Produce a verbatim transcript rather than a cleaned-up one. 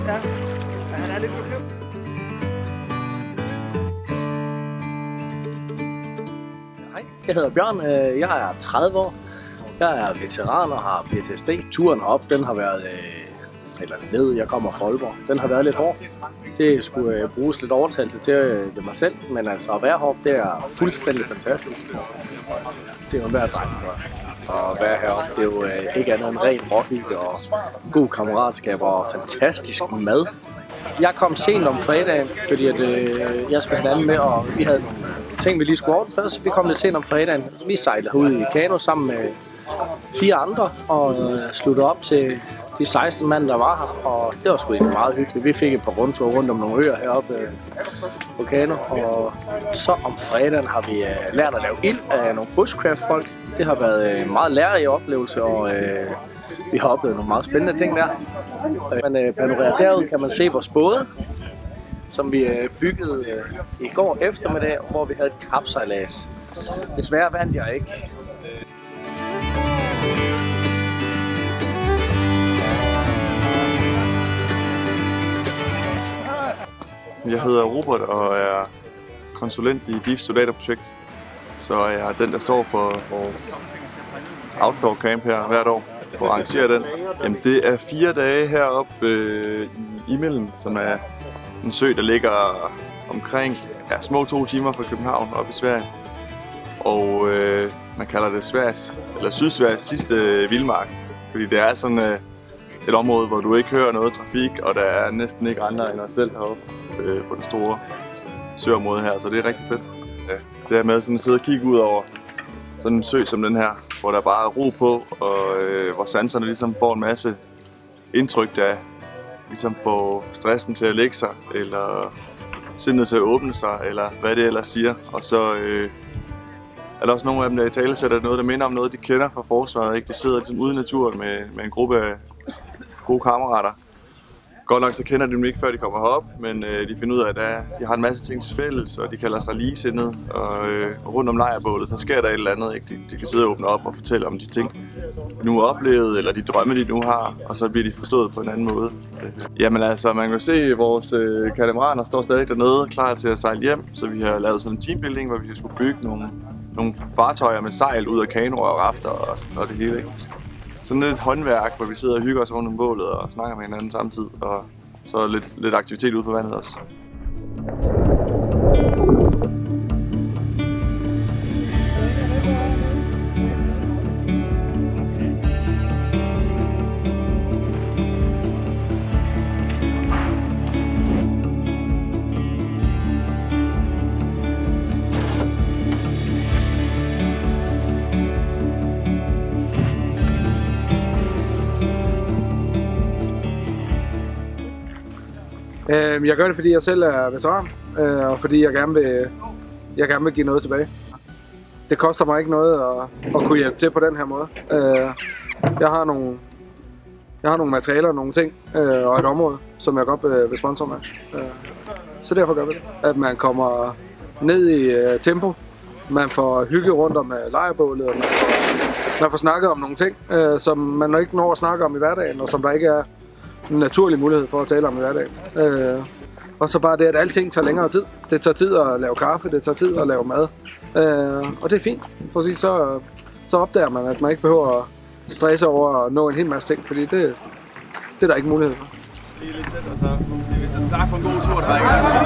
Ja, han er lidt bekymret. Hej, jeg hedder Bjørn. Jeg er tredive år. Jeg er veteran og har P T S D. Turen op, den har været, eller ned, jeg kommer fra Aalborg. Den har været lidt hård. Det skulle bruges lidt overtagelse til ved mig selv, men altså at være heroppe, det er fuldstændig fantastisk. Det er jo en hver dreng at være heroppe. Det er jo ikke andet end ren råhygge og god kammeratskab og fantastisk mad. Jeg kom sent om fredagen, fordi at, øh, jeg skulle have anden med, og vi havde nogle ting, vi lige skulle ordne først. Vi kom lidt sent om fredagen. Vi sejlede ud i kano sammen med fire andre og øh, sluttede op til de seksten mand, der var her, og det var sgu egentlig meget hyggeligt. Vi fik et par rundture rundt om nogle øer heroppe øh, på kano, og så om fredagen har vi øh, lært at lave ild af nogle bushcraft-folk. Det har været en øh, meget lærerig oplevelse, og øh, vi har oplevet nogle meget spændende ting der. Man øh, panorerer derud, kan man se vores både, som vi øh, byggede øh, i går eftermiddag, hvor vi havde et kapsejlads. Desværre vandt jeg ikke. Jeg hedder Robert og er konsulent i D I F soldaterprojekt, så jeg er den, der står for, for outdoor camp her hvert år, for at arrangere den. Jamen, det er fire dage heroppe øh, i Immeln, som er en sø, der ligger omkring ja, små to timer fra København oppe i Sverige. Og øh, man kalder det Sveriges, eller Sydsveriges sidste øh, vildmark, fordi det er sådan øh, et område, hvor du ikke hører noget trafik, og der er næsten ikke andre end os selv heroppe øh, på det store søområde her, så det er rigtig fedt. Ja, det er med sådan at sidde og kigge ud over sådan en sø som den her, hvor der bare er ro på, og øh, hvor sanserne ligesom får en masse indtryk, der ligesom får stressen til at lægge sig, eller sindet til at åbne sig, eller hvad det ellers siger. Og så øh, er der også nogle af dem, der i tale sætter noget, der minder om noget, de kender fra forsvaret. Ikke? De sidder ligesom ude i naturen med, med en gruppe af gode kammerater. Godt nok så kender de dem ikke, før de kommer herop, men øh, de finder ud af, at der, de har en masse ting til fælles, og de kalder sig ligesindede. Og øh, rundt om lejrbålet, så sker der et eller andet. Ikke? De, de kan sidde og åbne op og fortælle om de ting, de nu har oplevet, eller de drømme, de nu har, og så bliver de forstået på en anden måde. Jamen altså, man kan se, at vores øh, katamaraner står stadig dernede, klar til at sejle hjem. Så vi har lavet sådan en teambuilding, hvor vi skulle bygge nogle, nogle fartøjer med sejl ud af kanoer og rafter og, og det hele. Ikke? Sådan lidt håndværk, hvor vi sidder og hygger os rundt om bålet og snakker med hinanden samtidig, og så lidt, lidt aktivitet ude på vandet også. Jeg gør det, fordi jeg selv er veteran, og fordi jeg gerne vil, jeg gerne vil give noget tilbage. Det koster mig ikke noget at, at kunne hjælpe til på den her måde. Jeg har nogle, jeg har nogle materialer og nogle ting og et område, som jeg godt vil, vil sponsor med. Så derfor gør vi det. At man kommer ned i tempo, man får hygge rundt om lejrbålet, og man får, man får snakket om nogle ting, som man ikke når at snakke om i hverdagen, og som der ikke er en naturlig mulighed for at tale om i hverdagen. Øh, og så bare det, at alting tager længere tid. Det tager tid at lave kaffe, det tager tid at lave mad. Øh, og det er fint, for at sige, så, så opdager man, at man ikke behøver at stresse over at nå en hel masse ting, fordi det, det er der ikke mulighed for. Lige lidt tæt, og så tak for en god tur, drenge.